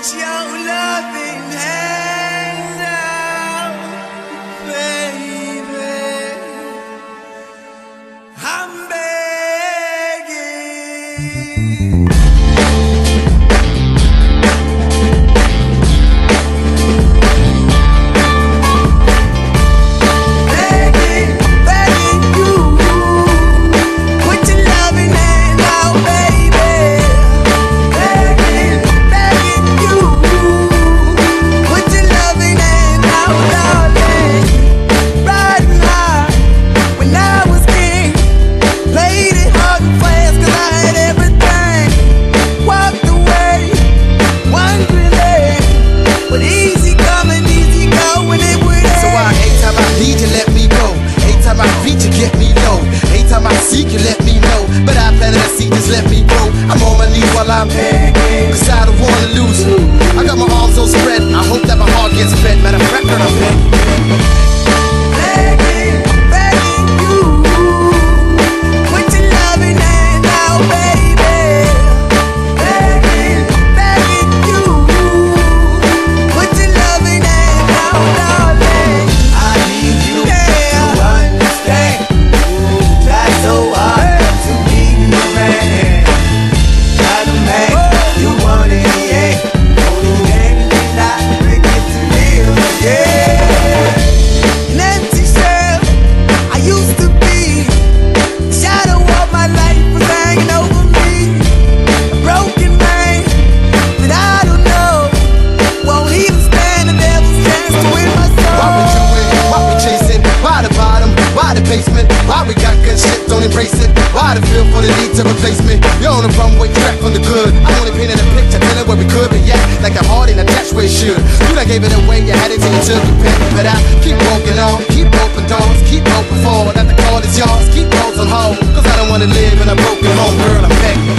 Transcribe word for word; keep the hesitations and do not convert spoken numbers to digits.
Put your loving hand out, baby. I'm begging. You let me know, but I planted a seed, just let me grow. I'm on my knees while I'm begging, cause I don't wanna lose you. I got my arms so spread, I hope that my heart gets fed. Matter of fact, I'm begging, begging, begging you. Put your loving hand out, baby. Begging, begging you. Put your loving hand out, darling. I need you yeah. to understand. That's so hard to be the man. Not a man you want in the end. Only man can I bring it to live, yeah. An empty shell I used to be. The shadow of my life was hanging over me. A broken man that I don't know won't even stand the devil's chance to win my soul. Why we doing? Why we chasing? Why the bottom? Why the basement? Why we got good shit, don't embrace it? Why the feel for the need to replace me? You're on the runway track from the good. I only painted a picture, telling where we could be at. Like the heart in a attached where it should. You done gave it away, you had it till you took it back. But I keep walking on, keep open doors, keep open forward. That the call is yours, keep those on hold. Cause I don't wanna live in a broken home, girl, I'm back.